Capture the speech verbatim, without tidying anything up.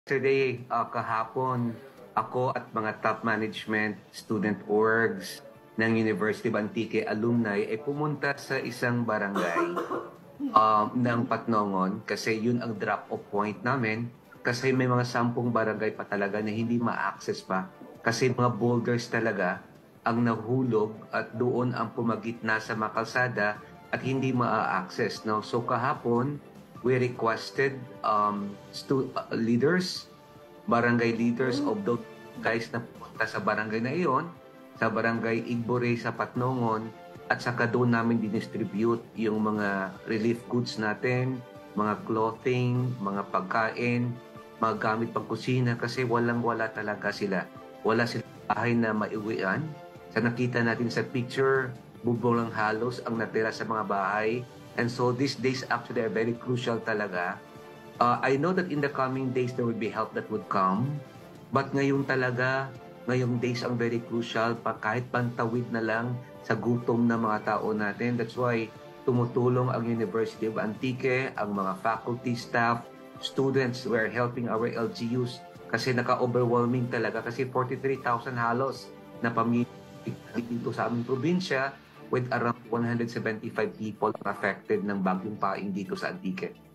Today, uh, kahapon, ako at mga top management, student orgs ng University of Antique alumni ay pumunta sa isang barangay um, ng Patnongon kasi yun ang drop-off point namin kasi may mga sampung barangay pa talaga na hindi ma-access pa kasi mga boulders talaga ang nahulog at doon ang pumagitna sa mga kalsada at hindi ma-access. No? So kahapon, we requested um, stu- uh, leaders, barangay leaders of those guys na pumunta sa barangay na iyon, sa barangay Igbore sa Patnongon, at saka doon namin dinistribute yung mga relief goods natin, mga clothing, mga pagkain, mga gamit pang kusina kasi walang-wala talaga sila. Wala silang bahay na maiuwian. Sa nakita natin sa picture, bubong lang halos ang natira sa mga bahay. And so these days actually are very crucial talaga. Uh, I know that in the coming days there will be help that would come. But ngayon talaga, ngayong days ang very crucial pa kahit pantawid na lang sa gutom ng mga tao natin. That's why tumutulong ang University of Antique, ang mga faculty, staff, students who are helping our L G Us kasi naka-overwhelming talaga kasi forty-three thousand halos na pamilya dito sa aming probinsya with around one hundred seventy-five people affected ng bagyong paing dito sa Antique.